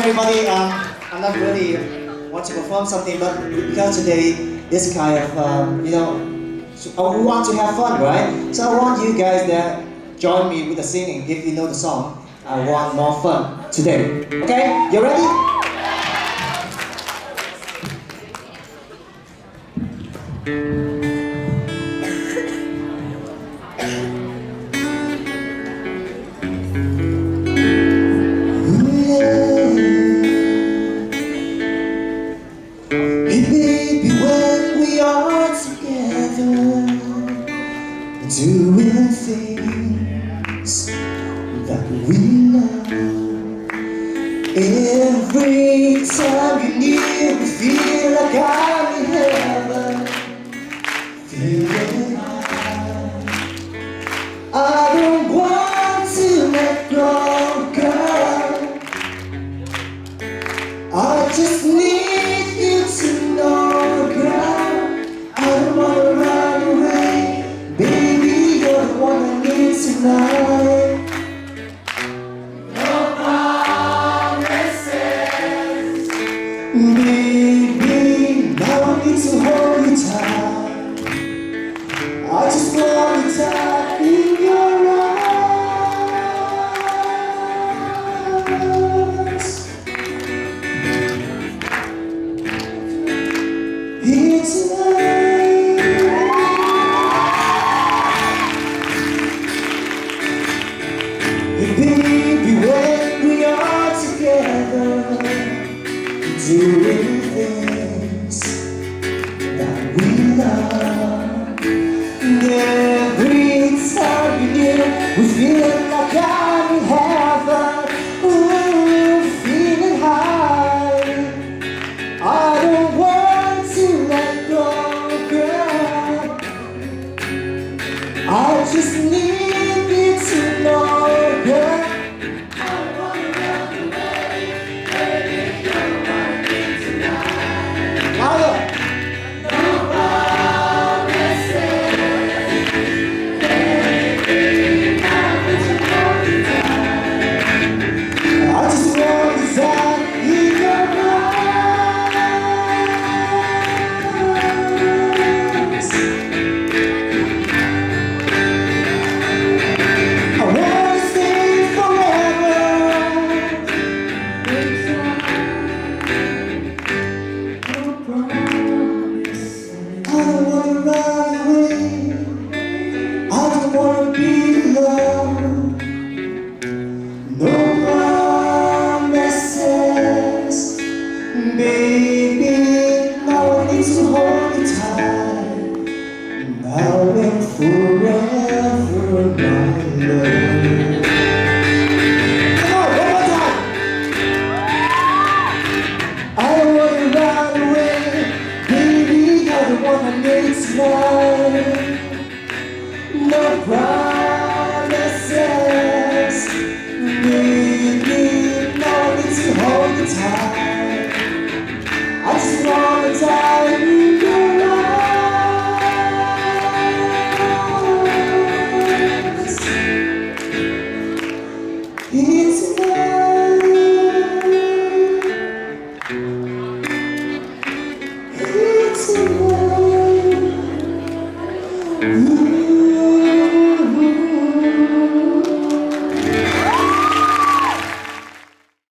everybody. I'm not really want to perform something, but because today is kind of, we want to have fun, right? So I want you guys that join me with the singing. If you know the song, I want more fun today. Okay, you ready? Doing things that we love. Every time you're near, we feel like I'm in heaven. Feeling high. I don't want to let go, girl. I just need you to know, girl. I don't wanna run away. Baby, you're the one I need tonight. No promises. Baby, now I need to hold you tight. I just want to die in your eyes. Here tonight. Baby, when we are together, doing things that we love. Every time you're near, we feel like I'm in heaven. Ooh, feeling high. I don't want to let go, girl. I just need you to know. Baby, now I need to hold you tight. Now and forever, my love. Come on, one more time. I don't wanna run away. Baby, you're the one I need tonight. No promises. Baby, now I need to hold you tight. I just wanna die in your eyes. Here tonight. Here tonight.